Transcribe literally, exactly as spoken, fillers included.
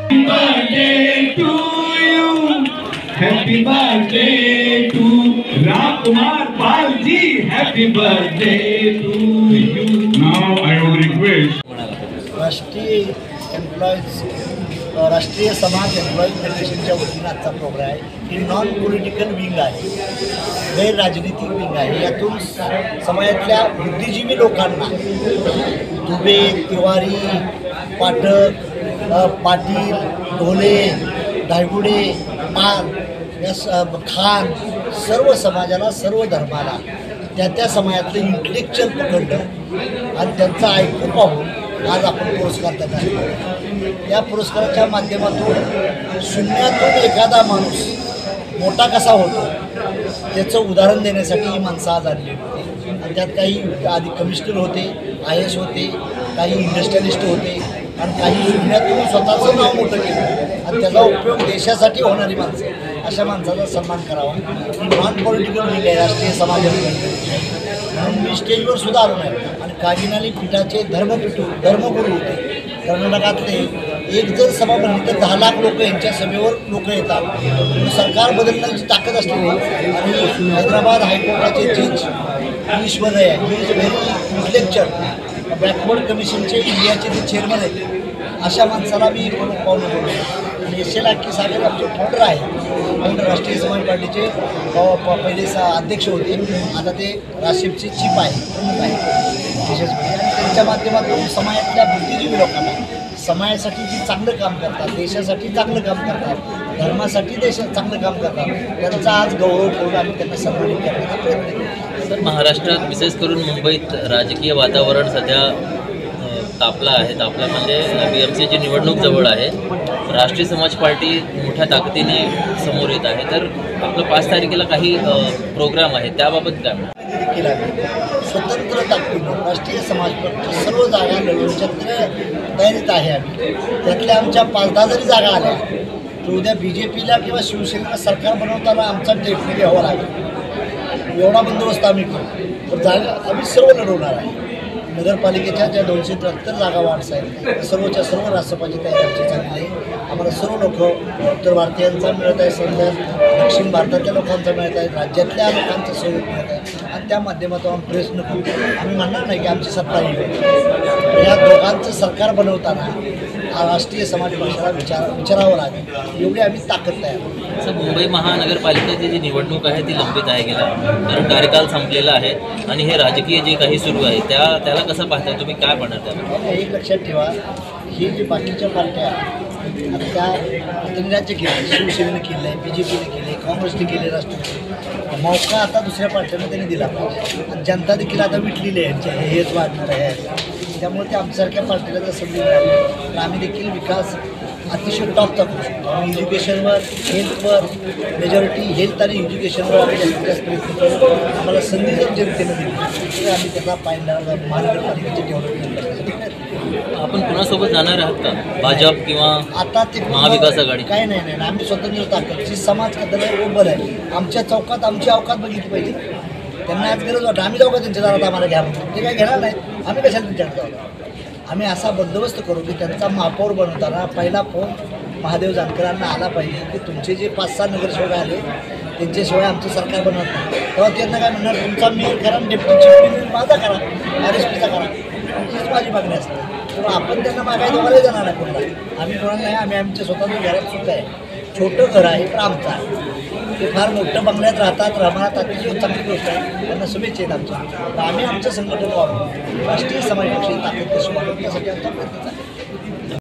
birthday to you. Happy birthday to Ram Kumar Pal ji. Happy birthday to you. Now I would request Rashtriya employees Rashtriya Samaj employees फेडरेशनच्या वतीनं आजचा programme आहे. ही non political wing आहे, गैर राजनीतिक wing आहे. यातून समाजातल्या बुद्धिजीवी लोकांना दुबे, तिवारी, पाठक, पाटील, ढोले, धायगुडे, पाल या स खान सर्व समाजाला, सर्व धर्माला त्या त्या समाजातलं इंटेलेक्च्युअल पकडलं आणि त्यांचं ऐकून पाहून आज आपण पुरस्कार देत आहोत. या पुरस्काराच्या माध्यमातून शून्यातून एखादा माणूस मोठा कसा होतो त्याचं उदाहरण देण्यासाठी ही माणसं आज आणली होती. आणि त्यात काही आधी कमिशनर होते, आय एस होते, काही इंडस्ट्रियलिस्ट होते आणि काही शून्यातून स्वतःचं नाव मोठं केलं आणि त्याचा उपयोग देशासाठी होणारी माणसं, अशा माणसाचा सन्मान करावा. ही नॉन पॉलिटिकल विंग आहे राष्ट्रीय समाज म्हणून मी स्टेजवर सुद्धा आलो नाही. आणि कागिनाली पीठाचे धर्मपिटू धर्मगुरू होते कर्नाटकातले. एक जर सभा बनली तर दहा लाख लोक यांच्या सभेवर लोक येतात. सरकार बदलण्याची ताकद असलेली आणि हैदराबाद हायकोर्टाचे जज Eshwaraiah he is very intellectual backward कमिशनचे इंडियाचे जे चेअरमन आहेत अशा माणसाला मी पाहुणे बोलतो. आणि एस एल अक्की सागर आमचे फाउंडर आहे, फाउंडर राष्ट्रीय समाज पार्टीचे पहिले सा अध्यक्ष होते, आता ते राशिपचे चीफ आहे, प्रमुख आहे विशेषमध्ये. आणि त्यांच्या माध्यमातून समाजातल्या बुद्धिजीवी लोकांना समाजासाठी जी चांगलं काम करतात, देशासाठी चांगलं काम करतात, धर्मासाठी देशात चांगलं काम करतात त्यांचा आज गौरव करून आम्ही त्यांना सन्मानित करण्याचा प्रयत्न केला. तर महाराष्ट्रात विशेष करून मुंबईत राजकीय वातावरण सध्या तापला आहे. तापला म्हणजे बी एम सीची निवडणूक जवळ आहे. राष्ट्रीय समाज पार्टी मोठ्या ताकदीने समोर येत आहे. तर आपलं पाच तारखेला काही प्रोग्राम आहे, त्याबाबत काय केला स्वतंत्र ताकदीनं राष्ट्रीय समाज पार्टी सर्व जागा लढवण्याच्या तयारीत आहे आम्ही. त्यातल्या आमच्या पाच दहा जरी जागा आल्या तर उद्या बी जे पीला किंवा शिवसेनेला सरकार बनवताना आमचा डेप्युटी घ्यावा लागेल, एवढा बंदोबस्त आम्ही करू. तर जागा आम्ही सर्व लढवणार आहे. नगरपालिकेच्या ज्या दोनशे त्र्याहत्तर जागा वाढस आहेत सर्वच्या सर्व राष्ट्रपाची तयारी आमची चालली आहे. आम्हाला सर्व लोक उत्तर भारतीयांचा मिळत आहे, समजा दक्षिण भारतातल्या लोकांचा मिळत आहे, राज्यातल्या लोकांचा सहयोग मिळत आहे. आणि त्या माध्यमातून आम्ही प्रयत्न करू. आम्ही म्हणणार नाही की आमची सत्ता येईल. या दोघांचं सरकार बनवताना राष्ट्रीय समाज पक्षाला विचार विचारावं लागेल एवढी आम्ही ताकद तयार. सर, मुंबई महानगरपालिकेची जी निवडणूक आहे ती लंबित आहे गेला, कारण कार्यकाल संपलेला आहे आणि हे राजकीय जे काही सुरू आहे त्या त्याला कसं पाहताय तुम्ही, काय म्हणणार त्याला? एक लक्षात ठेवा, ही जी बाकीच्या पार्ट्या आता त्या त्यांनी राज्य केलं, शिवसेनेनं केलं आहे, बी जे पीने केलं आहे, काँग्रेसने केले, राष्ट्रवादी मौका आता दुसऱ्या पार्ट्यांना त्यांनी दिला पाहिजे. आणि जनता देखील आता विटलेली आहे यांच्या हेच वाढणार आहे. त्यामुळे ते आमच्यासारख्या पार्टीला जर संधी मिळाली तर आम्ही देखील विकास अतिशय टॉपचा करू शकतो. आम्ही एज्युकेशनवर, हेल्थवर, मेजॉरिटी हेल्थ आणि एज्युकेशनवर आम्ही जास्तीत जास्त प्रयत्न करू. आम्हाला संधी जर जनतेनं दिली तर आम्ही त्याचा पाहिला महानगरपालिकेचे डेव्हलपमेंट करण्यासाठी प्रयत्न. आपण कुणासोबत जाणार आहात का, भाजप किंवा आता ते महाविकास आघाडी? काय नाही नाही आम्ही स्वतंत्र ताकद जी समाज कदर आहे उभं आहे. आमच्या चौकात आमची अवकात बघितली पाहिजे. त्यांना आज गरज वाटतं आम्ही जाऊ का त्यांच्या दारात आम्हाला घ्या म्हणून, ते काय घेणार नाही. आम्ही कशाला त्यांच्याकडे जाऊ? आम्ही असा बंदोबस्त करू की त्यांचा महापौर बनवताना पहिला फोन महादेव जानकरांना आला पाहिजे की तुमचे जे पाच सहा नगरसेवक आले त्यांच्याशिवाय आमचं सरकार बनवत नाही. तेव्हा त्यांना काय म्हणणार, तुमचा मेयर करा, डेप्युटी चीफ मिनिस्टर माझा करा, आर एस पीचा करा. हीच माझी मागणी असते. तेव्हा आपण त्यांना मागायला दोघांना जाणार नाही कोणाला. आम्ही कोणाला नाही, आम्ही आमच्या स्वतःच्या घरात सुद्धा आहे. छोटं घर आहे पण आमचं आहे. ते फार मोठं बंगल्यात राहतात, राहणार अतिशय चांगली गोष्ट आहे, त्यांना शुभेच्छा आहेत आमच्या. तर आम्ही आमचं संघटन वाढवू, राष्ट्रीय समाज पक्षाची ताकद कशी वाढवण्यासाठी आमचा प्रयत्न आहे.